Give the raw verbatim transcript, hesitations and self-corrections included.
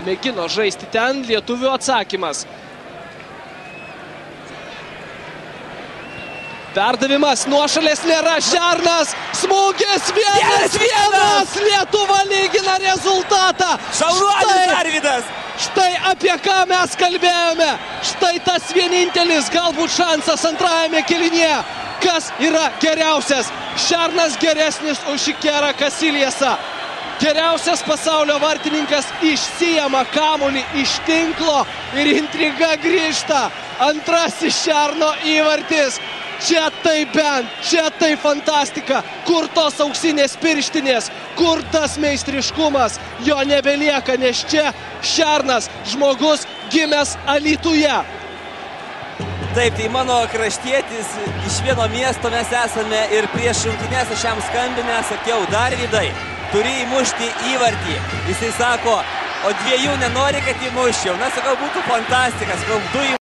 mėgino žaisti ten, lietuvių atsakymas. Perdavimas, nuošalės nėra, Šernas, smūgis, vienas, vienas, Lietuva lygina rezultatą. Šaunuolis Arvydas. Štai apie ką mes kalbėjome, štai tas vienintelis galbūt šansas antrajame kėlinyje. Kas yra geriausias? Šernas geresnis už Ikerą Kasiliesą. Geriausias pasaulio vartininkas išsijama kamuolį iš tinklo ir intriga grįžta. Antrasis Šerno įvartis. Čia tai bent, čia tai fantastika. Kur tos auksinės pirštinės, kur tas meistriškumas, jo nebelieka, nes čia Šernas, žmogus gimęs Alytuje. Taip, tai mano kraštietis iš vieno miesto, mes esame ir prieš rungtynes aš jam skambinę, sakiau, Darvydai, turi įmušti įvartį. Jisai sako, o dviejų nenori, kad įmuščiau. Na, sakau, būtų fantastika, sakau, du įmušti.